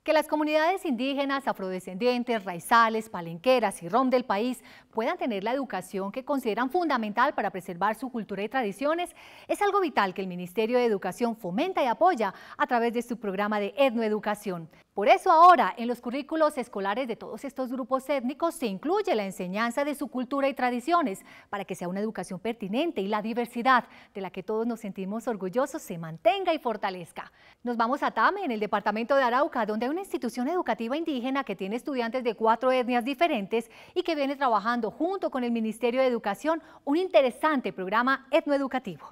Que las comunidades indígenas, afrodescendientes, raizales, palenqueras y rom del país puedan tener la educación que consideran fundamental para preservar su cultura y tradiciones es algo vital que el Ministerio de Educación fomenta y apoya a través de su programa de etnoeducación. Por eso ahora, en los currículos escolares de todos estos grupos étnicos se incluye la enseñanza de su cultura y tradiciones para que sea una educación pertinente y la diversidad de la que todos nos sentimos orgullosos se mantenga y fortalezca. Nos vamos a Tame, en el departamento de Arauca, donde hay una institución educativa indígena que tiene estudiantes de 4 etnias diferentes y que viene trabajando junto con el Ministerio de Educación un interesante programa etnoeducativo.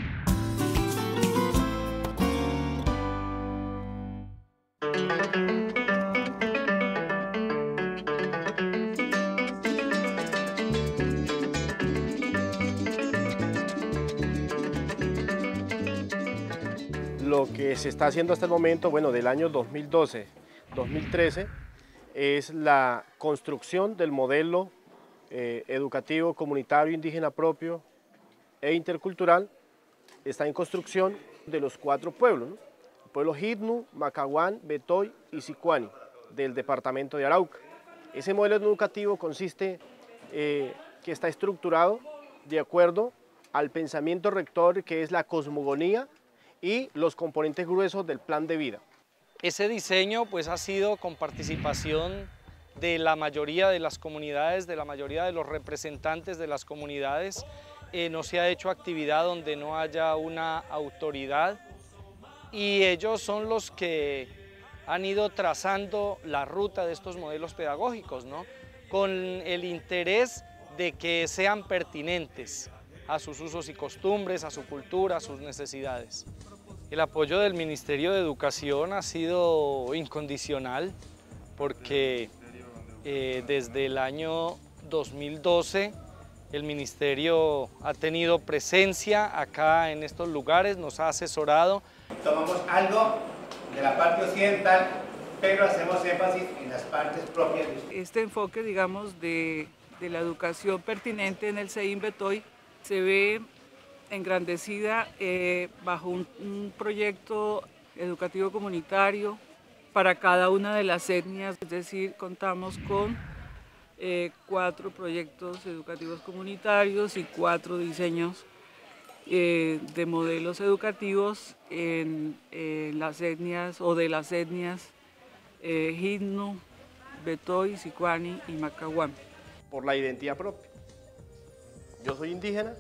Lo que se está haciendo hasta el momento, bueno, del año 2012-2013, es la construcción del modelo educativo comunitario indígena propio e intercultural. Está en construcción de los 4 pueblos, ¿no? El pueblo Hidnu, Macaguán, Betoy y Sicuani, del departamento de Arauca. Ese modelo educativo consiste que está estructurado de acuerdo al pensamiento rector, que es la cosmogonía y los componentes gruesos del plan de vida. Ese diseño pues ha sido con participación de la mayoría de las comunidades, de la mayoría de los representantes de las comunidades. No se ha hecho actividad donde no haya una autoridad y ellos son los que han ido trazando la ruta de estos modelos pedagógicos, ¿no? Con el interés de que sean pertinentes a sus usos y costumbres, a su cultura, a sus necesidades. El apoyo del Ministerio de Educación ha sido incondicional porque desde el año 2012 el Ministerio ha tenido presencia acá en estos lugares, nos ha asesorado. Tomamos algo de la parte occidental, pero hacemos énfasis en las partes propias. Este enfoque, digamos, de la educación pertinente en el CEIM Betoy se ve engrandecida bajo un proyecto educativo comunitario para cada una de las etnias, es decir, contamos con 4 proyectos educativos comunitarios y 4 diseños de modelos educativos en las etnias o de las etnias Hidnu, Betoy, Sicuani y Macaguán. Por la identidad propia. Yo soy indígena,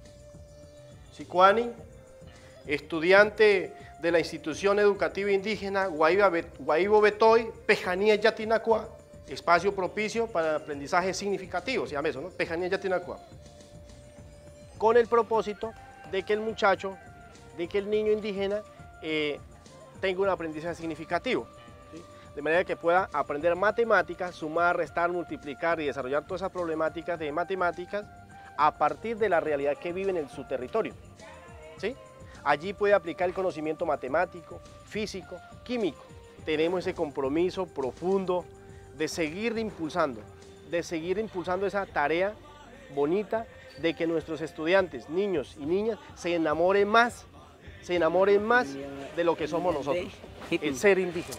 Sicuani, estudiante de la institución educativa indígena Guaibo Betoy, Pejanía Yatinacua, espacio propicio para el aprendizaje significativo, se llama eso, ¿no? Pejanía Yatinacua. Con el propósito de que el muchacho, de que el niño indígena tenga un aprendizaje significativo, ¿sí? De manera que pueda aprender matemáticas, sumar, restar, multiplicar y desarrollar todas esas problemáticas de matemáticas a partir de la realidad que viven en su territorio, ¿sí? Allí puede aplicar el conocimiento matemático, físico, químico. Tenemos ese compromiso profundo de seguir impulsando esa tarea bonita de que nuestros estudiantes, niños y niñas, se enamoren más de lo que somos nosotros, el ser indígena.